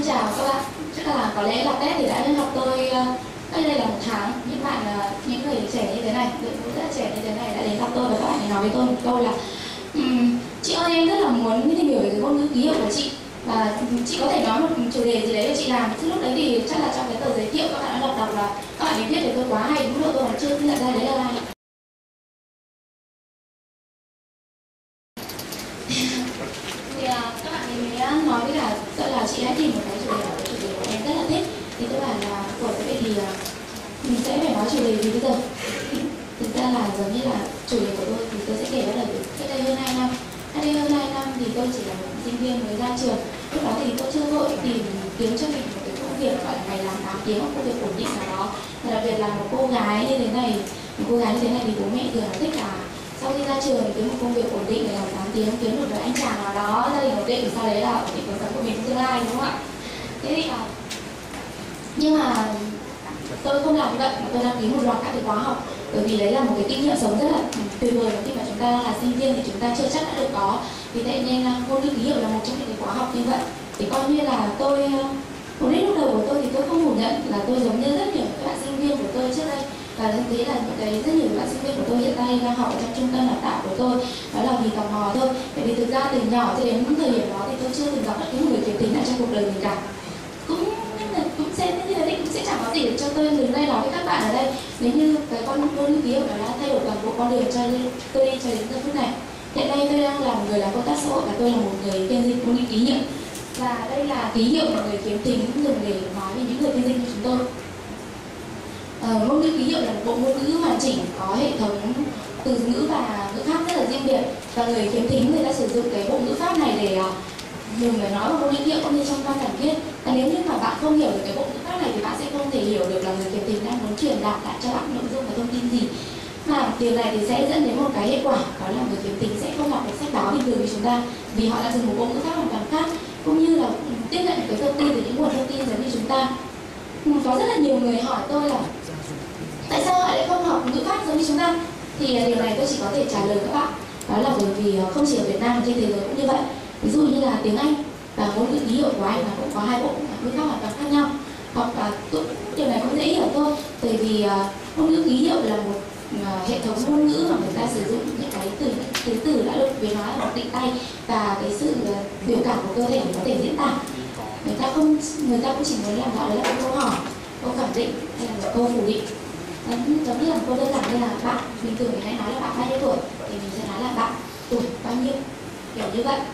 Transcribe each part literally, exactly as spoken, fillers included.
chào các bạn. Chắc là có lẽ là Tết thì đã đến gặp tôi cách đây là một tháng. Những bạn, những người trẻ như thế này, đội ngũ rất trẻ như thế này đã đến gặp tôi và các bạn ấy nói với tôi một câu là um, chị ơi, em rất là muốn tìm hiểu về cái ngôn ngữ ký hiệu của chị và chị có thể nói một chủ đề gì đấy để chị làm. Chứ lúc đấy thì chắc là trong cái tờ giới thiệu các bạn đã đọc đọc là các bạn ấy viết về tôi quá hay, mức độ tôi còn chưa nhận ra đấy là ai. Thì uh, các bạn ấy mới nói với cả tôi là chị hãy tìm một cái chủ đề, cái chủ đề của em rất là thích. Thì tôi bảo là của vậy thì uh, mình sẽ phải nói chủ đề gì bây giờ? Thực ra là giống như là chủ đề của tôi thì tôi sẽ kể bắt đầu từ cách đây hơn hai năm. Cách đây hơn hai năm thì tôi chỉ là một sinh viên mới ra trường. Lúc đó thì tôi chưa vội tìm kiếm cho mình một cái công việc gọi là ngày làm tám tiếng, một công việc ổn định nào đó. Và đặc biệt là một cô gái như thế này, một cô gái như thế này thì bố mẹ thường là thích là sau khi ra trường kiếm một công việc ổn định để làm tám tiếng, kiếm được với anh chàng nào đó gia đình ổn định, sau đấy là ổn định cuộc sống của mình trong tương lai, đúng không ạ? Thế thì là nhưng mà tôi không làm như vậy, mà tôi đăng ký một loạt các cái khóa học, bởi vì đấy là một cái kinh nghiệm sống rất là tuyệt vời. Khi mà chúng ta đang là sinh viên thì chúng ta chưa chắc đã được có, vì thế nên ngôn ngữ ký hiệu là một trong những cái khóa học như vậy. Thì coi như là tôi, một đến lúc đầu của tôi thì tôi không phủ nhận là tôi giống như rất nhiều các bạn sinh viên của tôi trước đây, và thực tế là những cái rất nhiều các bạn sinh viên của tôi hiện nay đang học ở trong trung tâm đào tạo của tôi, đó là vì tò mò thôi. Bởi vì thực ra từ nhỏ cho đến thời điểm đó thì tôi chưa từng gặp bất cứ một người kiếm tính nào trong cuộc đời mình cả. Cũng cũng sẽ như thế cũng sẽ chẳng có gì để cho tôi đứng đây nói với các bạn ở đây. Nếu như cái con ngôn ngữ ký hiệu đó đã thay đổi toàn bộ con đường cho tôi đi cho đến giờ phút này. Hiện nay tôi đang là một người làm công tác xã hội và tôi là một người phiên dịch ngôn ngữ ký hiệu. Và đây là ký hiệu mà người kiếm tính dùng để nói về những người phiên dịch của chúng tôi. Ờ, ngôn ngữ ký hiệu là một bộ ngôn ngữ hoàn chỉnh có hệ thống từ ngữ và ngữ pháp rất là riêng biệt, và người kiếm tính người ta sử dụng cái bộ ngữ pháp này để dùng để nói bằng ngôn ngữ ký hiệu cũng như trong văn bản viết. Và nếu như mà bạn không hiểu được cái bộ ngữ pháp này thì bạn sẽ không thể hiểu được là người kiếm tính đang muốn truyền đạt lại cho bạn nội dung và thông tin gì. Mà điều này thì sẽ dẫn đến một cái hệ quả, đó là người kiếm tính sẽ không đọc được sách báo bình thường như chúng ta, vì họ đã dùng một bộ ngữ pháp hoàn toàn khác, cũng như là tiếp nhận cái thông tin từ những nguồn thông tin giống như chúng ta. Có rất là nhiều người hỏi tôi là tại sao họ lại không học ngữ pháp giống như chúng ta, thì điều này tôi chỉ có thể trả lời các bạn, đó là bởi vì không chỉ ở Việt Nam mà trên thế giới cũng như vậy. Ví dụ như là tiếng Anh và ngôn ngữ ký hiệu của Anh là cũng có hai bộ ngữ pháp hoàn toàn khác nhau. Hoặc là điều này cũng dễ hiểu thôi, bởi vì ngôn ngữ ký hiệu là một hệ thống ngôn ngữ mà người ta sử dụng những cái từ từ từ đã được biến hóa bằng định tay và cái sự biểu cảm của cơ thể để có thể diễn tả. Người ta không người ta cũng chỉ muốn làm gọi là câu hỏi, câu khẳng định hay là một câu phủ định. Giống như là một câu đơn giản như là bạn, bình thường mình hay nói là bạn bao nhiêu tuổi thì mình sẽ nói là bạn tuổi bao nhiêu, kiểu như vậy.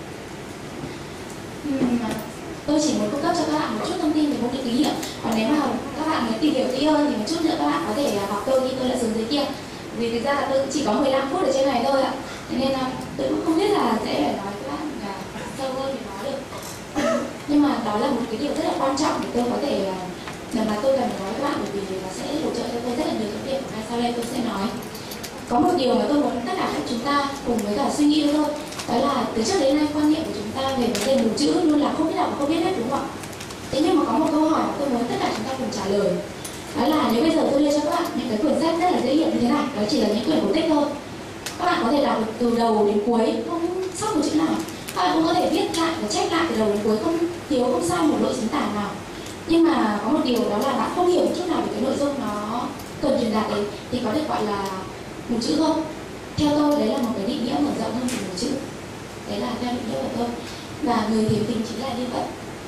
Uhm, tôi chỉ muốn cung cấp cho các bạn một chút thông tin về ngôn ngữ ký hiệu. Còn nếu mà các bạn muốn tìm hiểu kỹ hơn thì một chút nữa các bạn có thể học tôi như tôi đã dùng dưới kia. Vì thực ra là tôi chỉ có mười lăm phút ở trên này thôi ạ, nên là tôi cũng không biết là sẽ phải nói các bạn là sâu hơn để nói được. Nhưng mà đó là một cái điều rất là quan trọng để tôi có thể là mà tôi cần nói với các bạn, bởi vì nó sẽ hỗ trợ cho tôi rất là nhiều thông tin. Và sau đây tôi sẽ nói. Có một điều mà tôi muốn tất cả chúng ta cùng với cả suy nghĩ thôi, đó là từ trước đến nay quan niệm của chúng ta về vấn đề mù chữ luôn là không biết đọc và không biết hết, đúng không ạ? Thế nhưng mà có một câu hỏi mà tôi muốn tất cả chúng ta cùng trả lời, đó là nếu bây giờ tôi đưa cho các bạn những cái quyển sách rất là dễ hiểu như thế này, đó chỉ là những quyển cổ tích thôi, các bạn có thể đọc được từ đầu đến cuối không sót một chữ nào, các bạn cũng có thể viết lại và chép lại từ đầu đến cuối không thiếu không sai một lỗi chính tả nào. Nhưng mà có một điều, đó là bạn không hiểu chút nào về cái nội dung nó cần truyền đạt đấy thì có được gọi là mù chữ không? Theo tôi đấy là một cái định nghĩa mở rộng hơn của mù chữ. Đấy là theo định nghĩa của tôi. Và người kiếm tính chính là như vậy.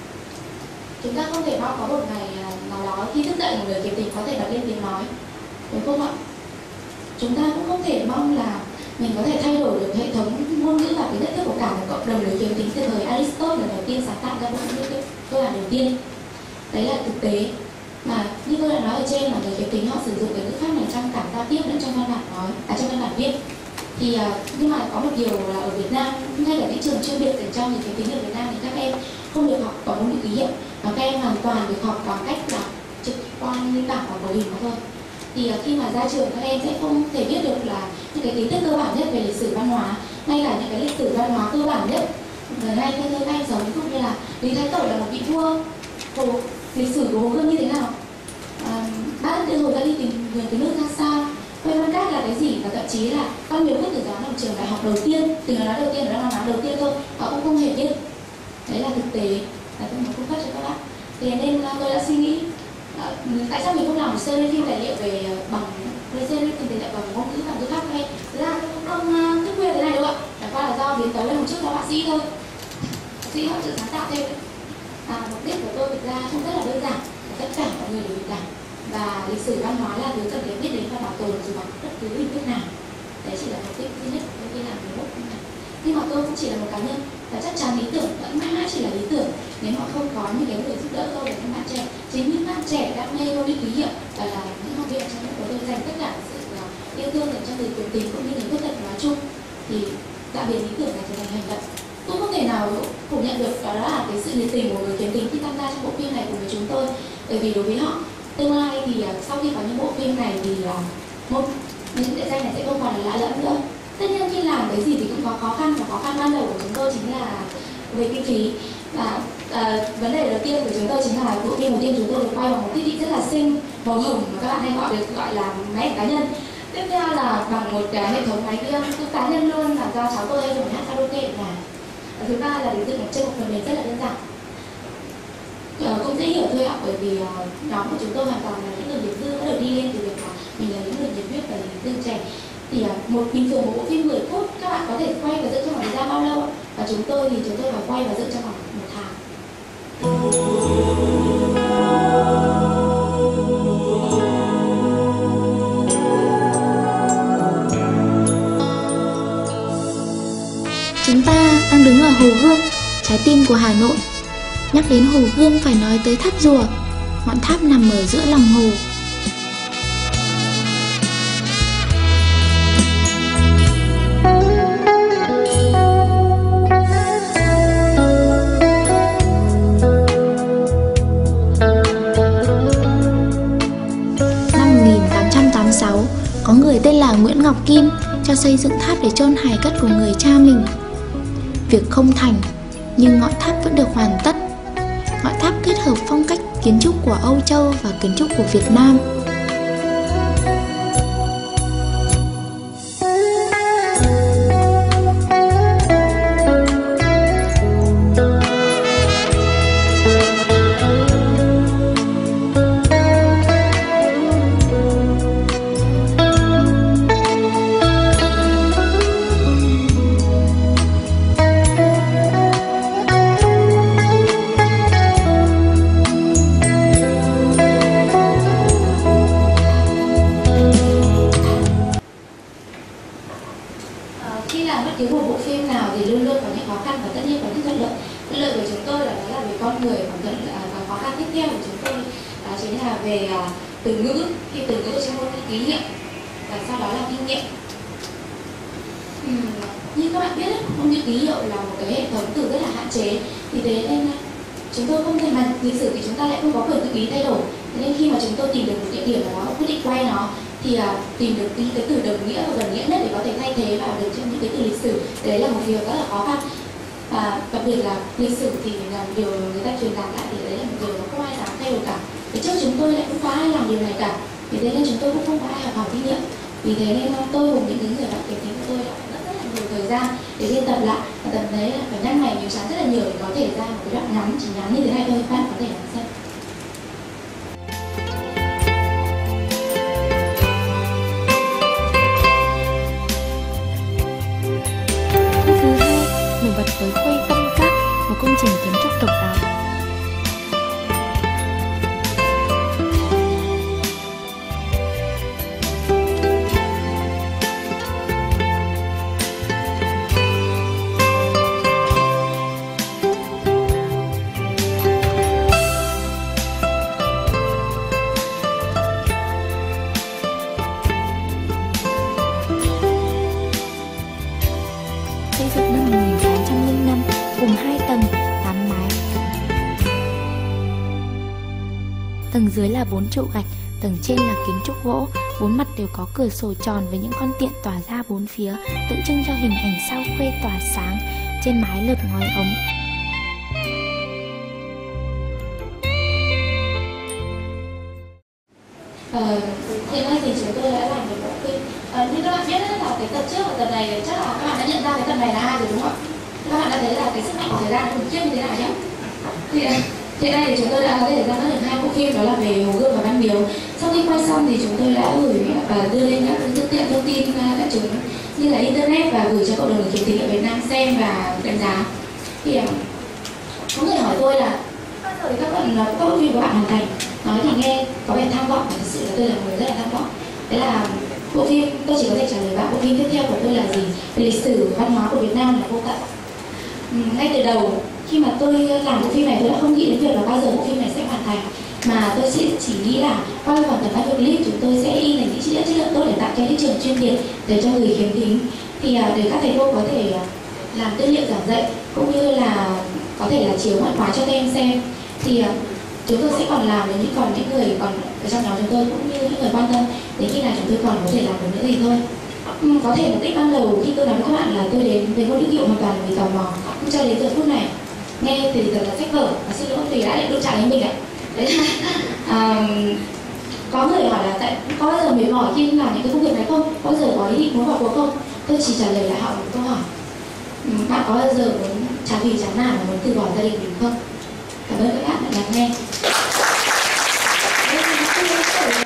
Chúng ta không thể mong có một ngày nào đó khi thức dậy một người kiếm tính có thể bật lên tiếng nói, đúng không ạ? Chúng ta cũng không thể mong là mình có thể thay đổi được hệ thống ngôn ngữ và cái nhận thức của cả một cộng đồng người kiếm tính từ thời Aristotle là đầu tiên sáng tạo ra bộ ngữ tôi là đầu tiên. Đấy là thực tế. Mà như tôi đã nói ở trên là người kiếm tính họ sử dụng cái ngữ pháp này trong cả giao tiếp lẫn trong văn bản nói, à trong văn bản viết. Thì nhưng mà có một điều là ở Việt Nam, ngay cả những trường chuyên biệt dành cho người kiếm tính ở Việt Nam thì các em không được học có ngôn ngữ ký hiệu, và các em hoàn toàn được học bằng cách là trực quan như bảng và màu hình thôi. Thì khi mà ra trường các em sẽ không thể biết được là những cái kiến thức cơ bản nhất về lịch sử văn hóa, ngay cả những cái lịch sử văn hóa cơ bản nhất ngày nay theo các em giống, ví dụ như là Lý Thái Tổ là một vị vua, Hồ, lịch sử của Hồ Gươm như thế nào, à, bác từ hồi ra đi tìm người cái nước ra sao, quên văn cách là cái gì, và thậm chí là con nhiều quốc tử giám làm trường đại học đầu tiên, từ nói đầu tiên ở đang nói đầu tiên thôi, họ cũng không hề biết. Đấy là thực tế, là tôi muốn cung cấp cho các Thế nên tôi đã suy nghĩ uh, tại sao mình không làm một series phim tài liệu về uh, bằng với series phim tài liệu bằng ngôn ngữ và ngữ pháp hay ra không uh, thức khuya thế này đâu ạ. Chẳng qua là do biến tấu lên một chút là bác sĩ thôi, bác sĩ họ tự sáng tạo thêm. À, mục đích của tôi thực ra không rất là đơn giản, tất cả mọi người đều bình đẳng và lịch sử văn hóa là thứ cần phải biết đến và bảo tồn dù bằng bất cứ hình thức nào. Đấy chỉ là mục đích duy nhất của tôi làm cái book này. Nhưng mà tôi cũng chỉ là một cá nhân và chắc chắn ý tưởng vẫn mãi mãi chỉ là ý tưởng nếu mà không có những cái người giúp đỡ tôi để các bạn trẻ. Chính những bạn trẻ đam mê tôi đi ký hiệu và là những học viện trong lớp của tôi dành tất cả sự yêu thương dành cho người quyền tình cũng như người khuyết tật nói chung thì đã biến ý tưởng này trở thành hành động. Cũng không thể nào phủ nhận được đó là cái sự nhiệt tình của người khiếm thính khi tham gia trong bộ phim này cùng với chúng tôi, bởi vì đối với họ tương lai thì sau khi có những bộ phim này thì một những địa danh này sẽ không còn là lạ lẫm nữa. Tất nhiên khi làm cái gì thì cũng có khó khăn, và khó khăn ban đầu của chúng tôi chính là về kinh phí. Và à, vấn đề đầu tiên của chúng tôi chính là bộ phim đầu tiên chúng tôi được quay bằng một thiết bị rất là xinh màu hồng mà các bạn hay gọi được gọi là máy ảnh cá nhân. Tiếp theo là bằng một cái hệ thống máy ghi âm cũng cá nhân luôn, là do cháu tôi hay dùng hát karaoke ở nhà. Thứ ba là đến từ một trên một phần mềm rất là đơn giản, à, cũng dễ hiểu thôi ạ, bởi vì uh, nhóm của chúng tôi hoàn toàn là những người nghiệp dư đã được đi lên từ việc là mình là những người nhiệt huyết và nghiệp dư trẻ. Thì uh, một bình thường một bộ phim mười phút các bạn có thể quay và dựng trong khoảng thời gian bao lâu ạ? Và chúng tôi thì chúng tôi phải quay và dựng trong khoảng một tháng. Chúng ta đang đứng ở Hồ Gươm, trái tim của Hà Nội. Nhắc đến Hồ Gươm phải nói tới tháp rùa. Ngọn tháp nằm ở giữa lòng hồ. Năm một nghìn tám trăm tám mươi sáu, có người tên là Nguyễn Ngọc Kim cho xây dựng tháp để chôn hài cốt của người cha mình. Việc không thành, nhưng ngọn tháp vẫn được hoàn tất. Ngọn tháp kết hợp phong cách kiến trúc của Âu Châu và kiến trúc của Việt Nam. Cái một bộ phim nào thì luôn luôn có những khó khăn và tất nhiên có những thuận lợi. Thuận lợi của chúng tôi là đó là về con người, còn thuận và khó khăn tiếp theo của chúng tôi đó chính là về uh, từ ngữ, khi từ ngữ trong ngôn ngữ ký hiệu và sau đó là kinh nghiệm. Uhm, như các bạn biết đấy, ngôn ngữ ký hiệu là một cái hệ thống từ rất là hạn chế, thì thế nên chúng tôi không thể mà lịch sử thì chúng ta lại không có quyền tự ý thay đổi. Thế nên khi mà chúng tôi tìm được một địa điểm nào đó, quyết định quay nó thì uh, tìm được những cái từ đồng nghĩa và gần nghĩa nhất để có thể thay thế vào được trong những cái từ lịch sử. Đấy là một việc rất là khó khăn, và đặc biệt là lịch sử thì là điều người ta truyền đạt lại thì đấy là một điều mà không ai dám thay đổi cả. Thì trước chúng tôi lại cũng có ai làm điều này cả, vì thế nên chúng tôi cũng không có ai học hỏi kinh nghiệm. Vì thế nên tôi cùng những người bạn kiếm tiếng của tôi đã mất rất là nhiều thời gian để biên tập lại, và tập đấy là phải nhăn mày nhiều chán rất là nhiều để có thể ra một cái đoạn ngắn chỉ ngắn như thế này thôi, các bạn có thể làm xem. Bật tới khuê tâm các, một công trình kiến trúc độc đáo. Xây dựng năm một nghìn tám trăm lẻ năm, cùng hai tầng, tám mái. Tầng dưới là bốn trụ gạch, tầng trên là kiến trúc gỗ, bốn mặt đều có cửa sổ tròn với những con tiện tỏa ra bốn phía, tượng trưng cho hình ảnh sao khuê tỏa sáng. Trên mái lợp ngói ống. Ờ, hiện nay thì chúng tôi đã làm một bộ phim. Ờ, như các bạn biết là cái tập trước và tập này chắc là các bạn đã nhận ra cái tập này là ai rồi đúng không ạ? Các bạn đã thấy là cái sức mạnh của thời gian nó khủng khiếp như thế nào nhé. Thì Hiện nay thì chúng tôi đã có thể ra mắt được hai bộ phim, đó là về Hồ Gươm và Văn Miếu. Sau khi quay xong thì chúng tôi đã gửi và đưa lên các phương tiện thông tin đại chúng như là internet và gửi cho cộng đồng người khiếm thính ở Việt Nam xem và đánh giá. Thì có người hỏi tôi là bao giờ thì các bạn các bộ phim của bạn hoàn thành? Nói thì nghe có vẻ tham vọng, và thực sự là tôi là người rất là tham vọng. Đấy là bộ phim, tôi chỉ có thể trả lời bạn bộ phim tiếp theo của tôi là gì? Về lịch sử văn hóa của Việt Nam là vô tận. Ngay từ đầu khi mà tôi làm bộ phim này, tôi đã không nghĩ đến việc là bao giờ bộ phim này sẽ hoàn thành, mà tôi chỉ, chỉ nghĩ là qua khoảng tầm bao nhiêu clip chúng tôi sẽ in thành những chất lượng chất lượng tốt để tặng cho thị trường chuyên biệt để cho người khiếm thính, thì để các thầy cô có thể làm tư liệu giảng dạy cũng như là có thể là chiếu ngoại khóa cho các em xem. Thì chúng tôi sẽ còn làm với những còn những người còn ở trong nhóm chúng tôi cũng như những người quan tâm đến khi nào chúng tôi còn có thể làm được nữa thì thôi. Ừ, có thể mục đích ban đầu khi tôi nói với các bạn là tôi đến với ngôn ngữ hiệu hoàn toàn vì tò mò, nhưng cho đến giờ phút này nghe thì thật là sách vở và xin lỗi vì đã định đụng chạm đến mình ạ. Đấy là à, có người hỏi là tại có bao giờ mệt mỏi khi làm những cái công việc này không, có bao giờ có ý định muốn vào cuộc không? Tôi chỉ trả lời lại họ một câu hỏi: bạn có bao giờ muốn chán vì chán nản và muốn từ bỏ gia đình mình không? Cảm ơn các bạn đã lắng nghe.